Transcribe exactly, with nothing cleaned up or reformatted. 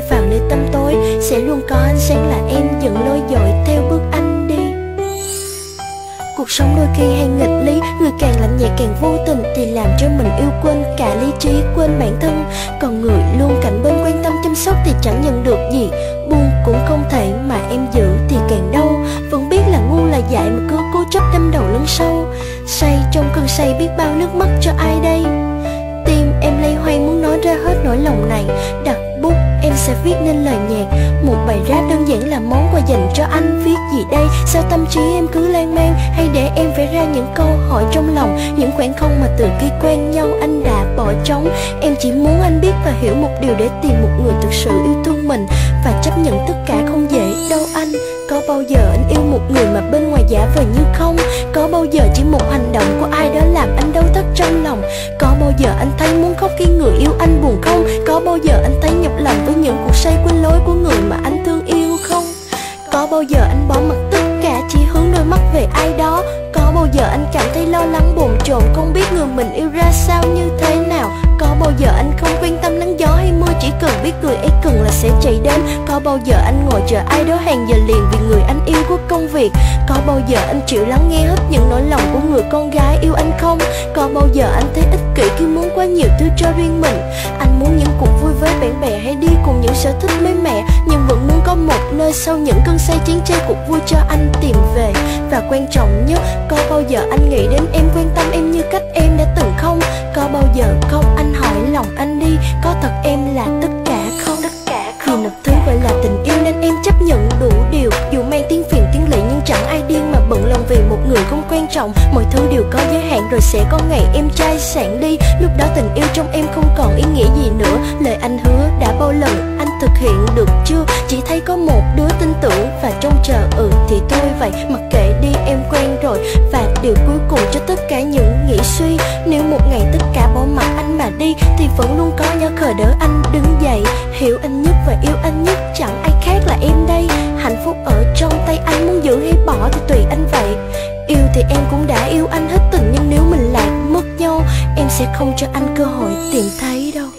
rơi vào nơi tăm tối, sẽ luôn có ánh sáng là em dẫn lối dội theo bước anh đi. Cuộc sống đôi khi hay nghịch lý, người càng lạnh nhạt càng vô tình thì làm cho mình yêu quên cả lý trí, quên bản thân. Còn người luôn cạnh bên quan tâm chăm sóc thì chẳng nhận được gì, buông cũng không thể mà em giữ thì càng đau. Vẫn biết là ngu là dại mà cứ cố chấp đâm đầu lấn sâu, say trong cơn say biết bao nước mắt cho ai đây. Tim em lay hoay muốn nói ra hết nỗi lòng này, đặt bút em sẽ viết nên lời nhạc, một bài rap đơn giản là món quà dành cho anh. Viết gì đây, sao tâm trí em cứ lan man, hay để em vẽ ra những câu hỏi trong lòng, những khoảng không mà từ khi quen nhau anh đã bỏ trống. Em chỉ muốn anh biết và hiểu một điều để tìm một người thực sự yêu thương mình và chấp nhận tất cả không dễ đâu anh. Có bao giờ anh yêu một người mà bên ngoài giả vờ như không? Có bao giờ chỉ một hành động của ai đó làm anh đau thắt trong lòng? Có bao giờ anh thấy muốn khóc khi người yêu anh buồn không? Có bao giờ anh thấy nhọc lòng với những cuộc say quên lối của người mà anh thương yêu không? Có bao giờ anh bỏ mặc tất cả chỉ hướng đôi mắt về ai đó? Có bao giờ anh cảm thấy lo lắng bồn chồn không biết người mình yêu ra sao như thế nào? Có bao giờ anh không quan tâm nắng gió hay mưa, chỉ cần biết người ấy cần là sẽ chạy đến? Có bao giờ anh ngồi chờ ai đó hàng giờ liền vì người anh yêu có công việc? Có bao giờ anh chịu lắng nghe hết những nỗi lòng của người con gái yêu anh không? Có bao giờ anh thấy ích kỷ khi muốn quá nhiều thứ cho riêng mình? Anh muốn những cuộc vui với bạn bè hay đi cùng những sở thích mới mẻ, nhưng vẫn muốn có một nơi sau những cơn say chiến chơi cuộc vui cho anh tìm về. Và quan trọng nhất, có bao giờ anh nghĩ đến em, quan tâm em như cách em đã từng không? Có bao giờ không anh hỏi lòng anh đi, có thật em là tất cả không? Tất cả không. Vì một thứ gọi là tình yêu nên em chấp nhận đủ điều, dù mang tiếng phiền tiếng lệ nhưng chẳng ai điên mà bận lòng vì một người không quan trọng. Mọi thứ đều có giới hạn rồi sẽ có ngày em chai sạn đi, lúc đó tình yêu trong em không còn ý nghĩa gì nữa. Lời anh hứa đã bao lần anh thực hiện được chưa? Chỉ thấy có một đứa tin tưởng và trông chờ, ừ thì thôi vậy, mặc kệ đi em quen rồi. Và điều cuối cùng cho tất cả những nghĩ suy, nếu một ngày tất cả bỏ mặc anh mà đi thì vẫn luôn có nhỏ khờ đỡ anh đứng dậy. Hiểu anh nhất và yêu anh nhất chẳng ai khác là em đây, hạnh phúc ở trong tay anh, muốn giữ hay bỏ thì tùy anh vậy. Yêu thì em cũng đã yêu anh hết tình, nhưng nếu mình lạc mất nhau em sẽ không cho anh cơ hội tìm thấy đâu.